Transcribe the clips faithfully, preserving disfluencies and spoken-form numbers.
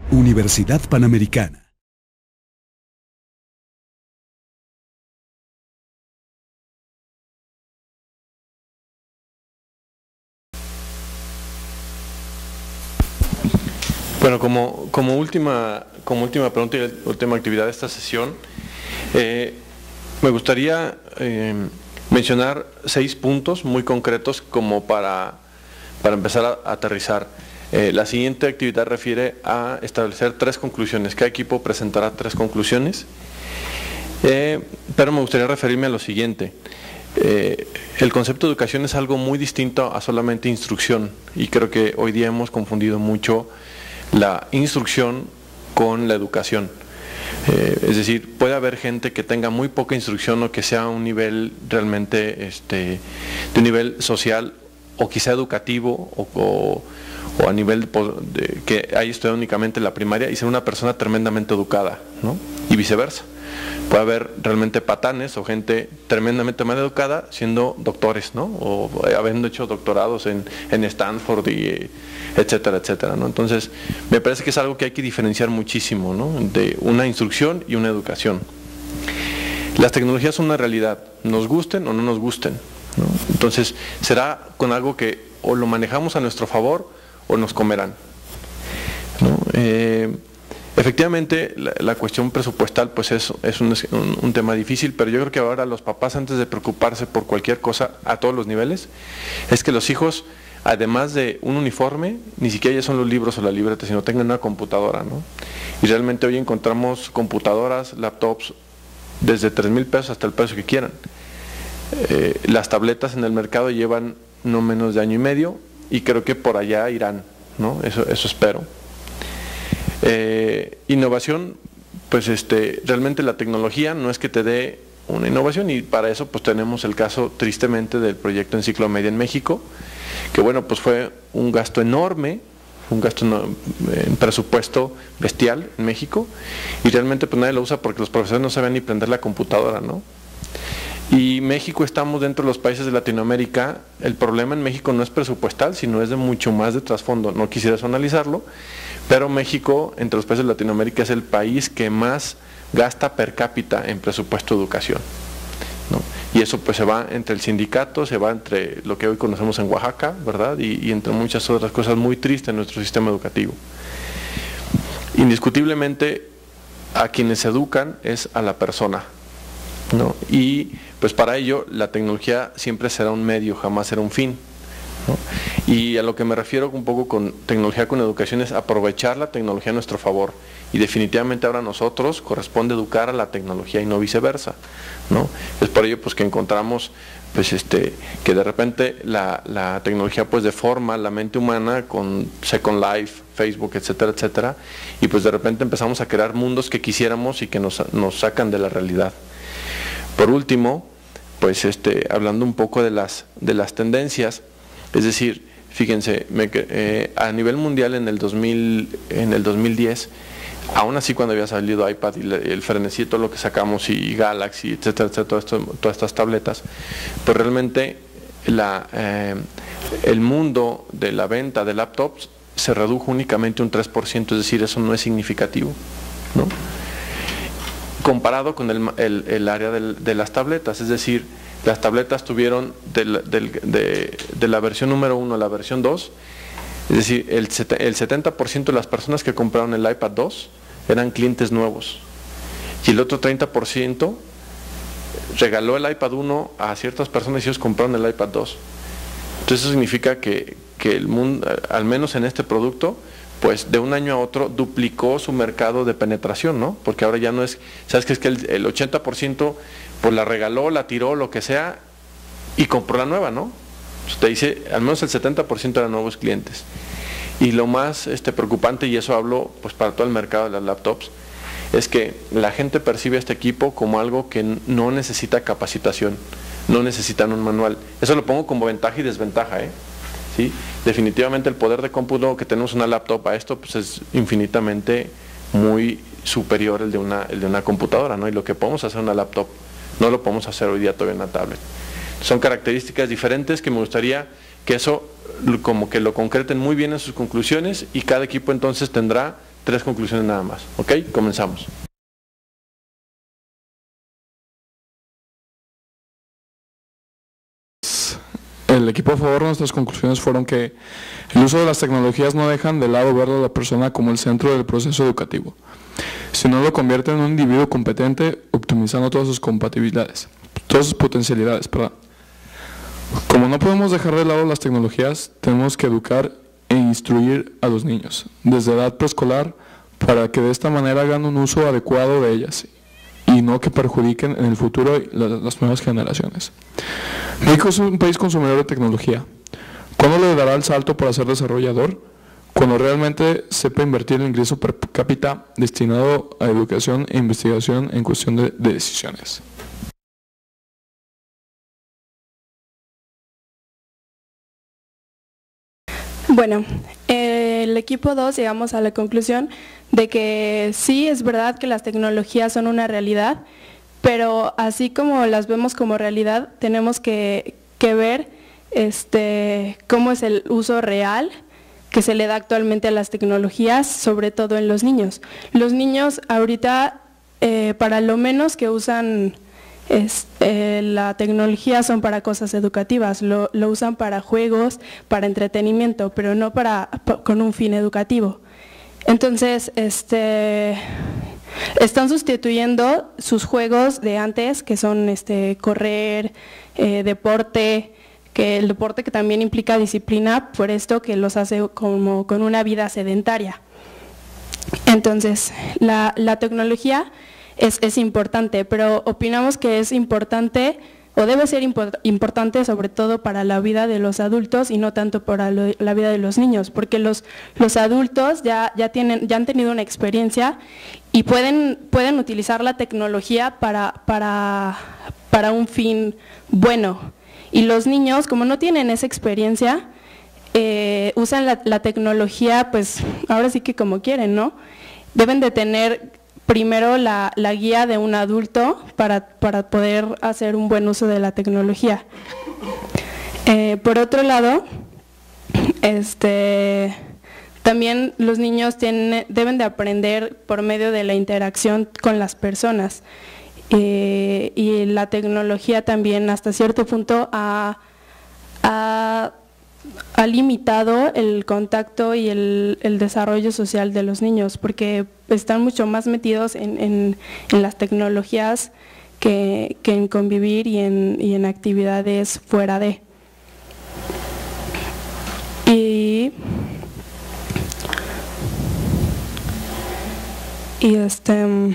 Universidad Panamericana. Bueno, como, como, última, como última pregunta y última actividad de esta sesión, eh, me gustaría eh, mencionar seis puntos muy concretos como para, para empezar a, a aterrizar. Eh, la siguiente actividad refiere a establecer tres conclusiones. Cada equipo presentará tres conclusiones, eh, pero me gustaría referirme a lo siguiente. Eh, el concepto de educación es algo muy distinto a solamente instrucción, y creo que hoy día hemos confundido mucho la instrucción con la educación. Eh, es decir, puede haber gente que tenga muy poca instrucción o que sea a un nivel realmente este, de un nivel social o quizá educativo o, o, o a nivel de, de, que haya estudiado únicamente la primaria y ser una persona tremendamente educada, ¿no? Y viceversa. Puede haber realmente patanes o gente tremendamente mal educada siendo doctores, ¿no? O habiendo hecho doctorados en, en Stanford, y, etcétera, etcétera, ¿no? Entonces, me parece que es algo que hay que diferenciar muchísimo, ¿no? De una instrucción y una educación. Las tecnologías son una realidad, nos gusten o no nos gusten, ¿no? Entonces, será con algo que o lo manejamos a nuestro favor o nos comerán, ¿no? Eh, Efectivamente, la, la cuestión presupuestal pues es, es un, un, un tema difícil, pero yo creo que ahora los papás, antes de preocuparse por cualquier cosa a todos los niveles, es que los hijos, además de un uniforme, ni siquiera ya son los libros o la libreta, sino tengan una computadora, ¿no? Y realmente hoy encontramos computadoras, laptops, desde tres mil pesos hasta el precio que quieran. Eh, las tabletas en el mercado llevan no menos de año y medio, y creo que por allá irán, ¿no? Eso, eso espero. Eh, innovación, pues este, realmente la tecnología no es que te dé una innovación, y para eso pues tenemos el caso tristemente del proyecto Enciclomedia en México, que bueno, pues fue un gasto enorme, un gasto en presupuesto bestial en México, y realmente pues nadie lo usa porque los profesores no saben ni prender la computadora, ¿no? Y México, estamos dentro de los países de Latinoamérica, el problema en México no es presupuestal, sino es de mucho más de trasfondo. No quisiera eso analizarlo, pero México, entre los países de Latinoamérica, es el país que más gasta per cápita en presupuesto de educación, ¿no? Y eso pues se va entre el sindicato, se va entre lo que hoy conocemos en Oaxaca, ¿verdad? Y, y entre muchas otras cosas muy tristes en nuestro sistema educativo. Indiscutiblemente, a quienes se educan es a la persona, ¿no? Y pues para ello la tecnología siempre será un medio, jamás será un fin, ¿no? Y a lo que me refiero un poco con tecnología con educación es aprovechar la tecnología a nuestro favor, y definitivamente ahora a nosotros corresponde educar a la tecnología y no viceversa, ¿no? Es por ello pues que encontramos pues este que de repente la, la tecnología pues deforma la mente humana con Second Life, Facebook, etcétera, etcétera, y pues de repente empezamos a crear mundos que quisiéramos y que nos, nos sacan de la realidad. Por último, pues este, hablando un poco de las, de las tendencias, es decir, fíjense, me, eh, a nivel mundial en el, dos mil, en el dos mil diez, aún así cuando había salido iPad y el frenesí, todo lo que sacamos, y Galaxy, etcétera, etcétera, todo esto, todas estas tabletas, pues realmente la, eh, el mundo de la venta de laptops se redujo únicamente un tres por ciento, es decir, eso no es significativo, ¿no? Comparado con el, el, el área del, de las tabletas, es decir, las tabletas tuvieron del, del, de, de la versión número uno a la versión dos, es decir, el, el setenta por ciento de las personas que compraron el iPad dos eran clientes nuevos, y el otro treinta por ciento regaló el iPad uno a ciertas personas y ellos compraron el iPad dos. Entonces eso significa que, que el mundo, al menos en este producto, pues de un año a otro duplicó su mercado de penetración, ¿no? Porque ahora ya no es, ¿sabes qué? Es que el, el ochenta por ciento pues la regaló, la tiró, lo que sea, y compró la nueva, ¿no? Entonces te dice, al menos el setenta por ciento eran nuevos clientes. Y lo más este, preocupante, y eso hablo pues para todo el mercado de las laptops, es que la gente percibe este equipo como algo que no necesita capacitación, no necesitan un manual. Eso lo pongo como ventaja y desventaja, ¿eh? ¿Sí? Definitivamente el poder de cómputo que tenemos una laptop a esto pues es infinitamente muy superior el de una, el de una computadora, ¿no? Y lo que podemos hacer en una laptop no lo podemos hacer hoy día todavía en una tablet. Son características diferentes que me gustaría que eso como que lo concreten muy bien en sus conclusiones, y cada equipo entonces tendrá tres conclusiones nada más. ¿Ok? Comenzamos. El equipo a favor, nuestras conclusiones fueron que el uso de las tecnologías no dejan de lado ver a la persona como el centro del proceso educativo, sino lo convierte en un individuo competente, optimizando todas sus compatibilidades, todas sus potencialidades, perdón. Como no podemos dejar de lado las tecnologías, tenemos que educar e instruir a los niños desde edad preescolar para que de esta manera hagan un uso adecuado de ellas y no que perjudiquen en el futuro las nuevas generaciones. México es un país consumidor de tecnología. ¿Cuándo le dará el salto para ser desarrollador? Cuando realmente sepa invertir el ingreso per cápita destinado a educación e investigación en cuestión de, de decisiones. Bueno, eh, el equipo dos llegamos a la conclusión de que sí es verdad que las tecnologías son una realidad, pero así como las vemos como realidad, tenemos que, que ver este, cómo es el uso real que se le da actualmente a las tecnologías, sobre todo en los niños. Los niños ahorita, eh, para lo menos que usan es, eh, la tecnología son para cosas educativas, lo, lo usan para juegos, para entretenimiento, pero no para, con un fin educativo. Entonces, este, están sustituyendo sus juegos de antes, que son este, correr, eh, deporte, que el deporte que también implica disciplina, por esto que los hace como con una vida sedentaria. Entonces, la, la tecnología es, es importante, pero opinamos que es importante o debe ser import, importante sobre todo para la vida de los adultos y no tanto para lo, la vida de los niños, porque los, los adultos ya, ya, tienen, ya han tenido una experiencia y pueden, pueden utilizar la tecnología para, para, para un fin bueno. Y los niños, como no tienen esa experiencia, eh, usan la, la tecnología, pues ahora sí que como quieren, ¿no? Deben de tener primero la, la guía de un adulto para, para poder hacer un buen uso de la tecnología. Eh, por otro lado, este, también los niños tienen, deben de aprender por medio de la interacción con las personas. Eh, y la tecnología también hasta cierto punto ha, ha, ha limitado el contacto y el, el desarrollo social de los niños, porque están mucho más metidos en, en, en las tecnologías que, que en convivir y en, y en actividades fuera de. Y, y este...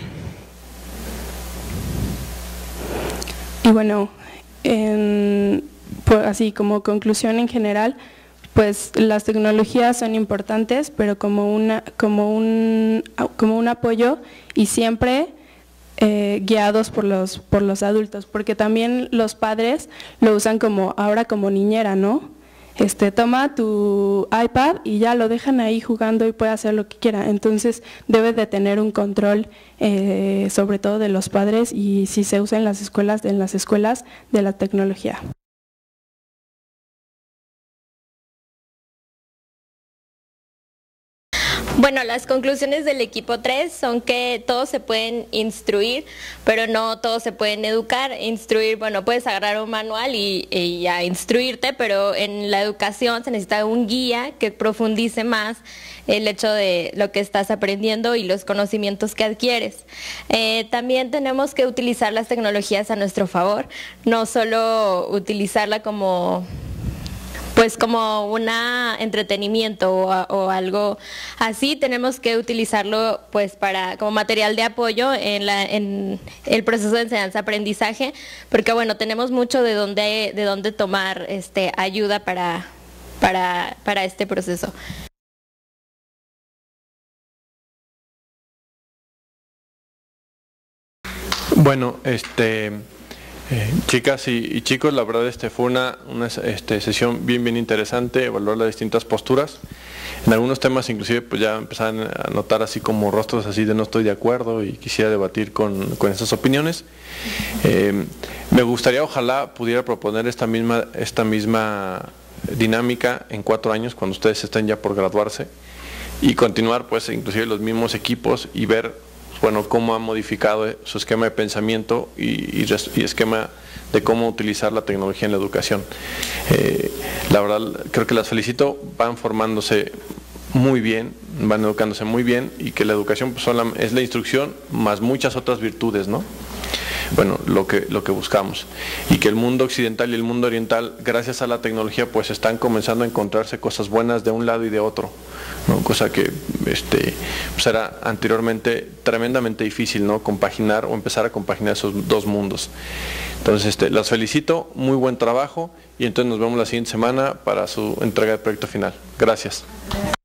Y bueno, en, pues así como conclusión en general, pues las tecnologías son importantes, pero como, una, como, un, como un apoyo y siempre eh, guiados por los, por los adultos, porque también los padres lo usan como ahora como niñera, ¿no? Este, toma tu iPad y ya lo dejan ahí jugando y puede hacer lo que quiera. Entonces debe de tener un control eh, sobre todo de los padres y si se usa en las escuelas, en las escuelas de la tecnología. Bueno, las conclusiones del equipo tres son que todos se pueden instruir, pero no todos se pueden educar. Instruir, bueno, puedes agarrar un manual y, y ya instruirte, pero en la educación se necesita un guía que profundice más el hecho de lo que estás aprendiendo y los conocimientos que adquieres. Eh, también tenemos que utilizar las tecnologías a nuestro favor, no solo utilizarla como... pues como un entretenimiento o, o algo así, tenemos que utilizarlo pues para como material de apoyo en, la, en el proceso de enseñanza-aprendizaje, porque bueno, tenemos mucho de dónde de dónde tomar este, ayuda para, para, para este proceso. Bueno, este... Eh, chicas y, y chicos, la verdad este fue una, una este, sesión bien bien interesante, evaluar las distintas posturas. En algunos temas inclusive pues ya empezaron a notar así como rostros así de no estoy de acuerdo y quisiera debatir con, con esas opiniones. Eh, me gustaría ojalá pudiera proponer esta misma, esta misma dinámica en cuatro años cuando ustedes estén ya por graduarse. y continuar pues inclusive los mismos equipos y ver, bueno, cómo ha modificado su esquema de pensamiento y, y, y esquema de cómo utilizar la tecnología en la educación. Eh, la verdad, creo que las felicito, van formándose muy bien, van educándose muy bien, y que la educación pues, sola, es la instrucción más muchas otras virtudes, ¿no? Bueno, lo que, lo que buscamos. Y que el mundo occidental y el mundo oriental, gracias a la tecnología, pues están comenzando a encontrarse cosas buenas de un lado y de otro, ¿no? Cosa que este, pues era anteriormente tremendamente difícil, ¿no? Compaginar o empezar a compaginar esos dos mundos. Entonces, este, las felicito, muy buen trabajo, y entonces nos vemos la siguiente semana para su entrega de proyecto final. Gracias.